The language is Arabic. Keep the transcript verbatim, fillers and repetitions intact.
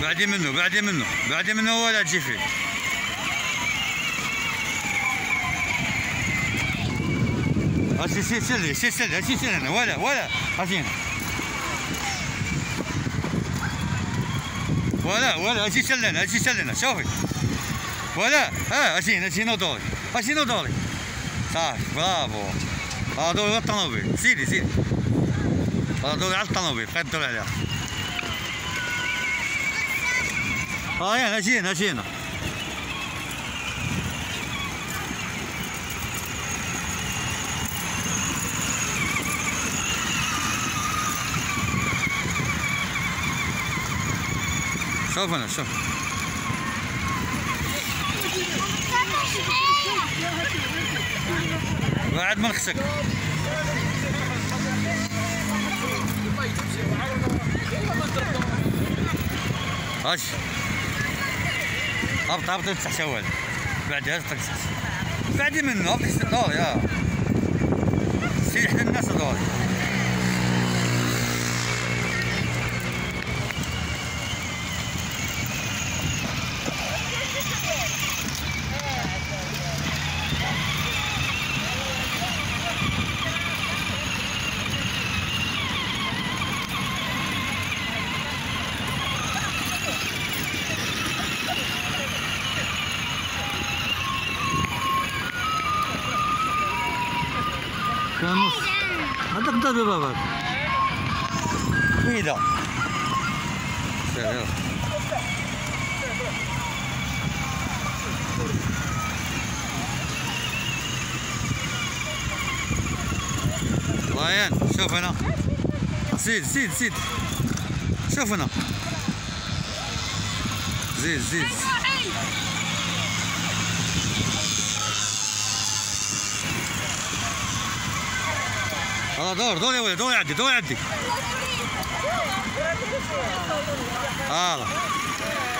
بعدي منه بعدي منه بعدي منه ولا تجي فيه. هاتي سير سير سير سير هاتي سير هنا ولا ولا هاتي هنا ولا ولا هاتي سير هنا هاتي سير هنا شوفي ولا ها هاتي هنا هاتي هنا دوري هاتي هنا دوري صافي برافو. ها دوري على الطوموبيل سيدي سيدي ها دوري على الطوموبيل بقيت دوري عليها. ها هنا هاتي هنا هاتي هنا شوف انا شوف بعد ما نخسك هاش هبط هبط تحت شوال بعدها تقص بعدي منه هبط تحت دوري اه سيدي حتى الناس دوري. كان نص هذاك ضرب باباك ويدا يلا ريان شوف هنا زيد زيد زيد شوف هنا زيد زيد اه دور دور يا ولد دور يعدي دور يعدي اه